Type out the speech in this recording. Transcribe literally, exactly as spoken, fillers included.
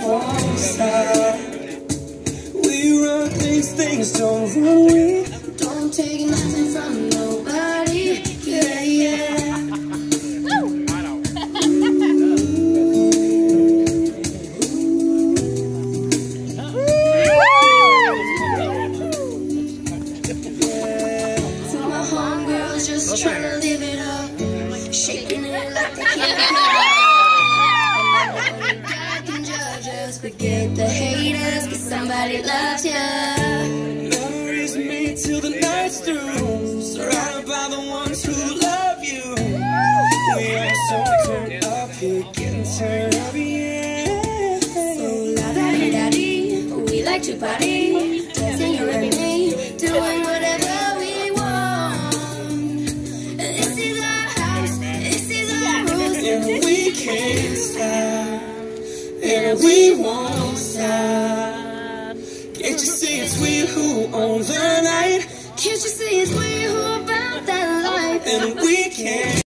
won't stop. We run things, things don't run we. Don't take nothing from nobody. Yeah, yeah. To my homegirls just trying to live it up, shaking it like they can't. God can judge us, forget the haters, 'cause somebody loves ya. Memories made till the night's through, surrounded by the ones who love you. We are so turned up here, getting turned up, yeah. So la da di da di, we like to party, dancing you and me, doing whatever we want. This is our house, this is our rules, and we can't stop, and we won't stop. Can't you see it's we who own the night? Can't you see it's we?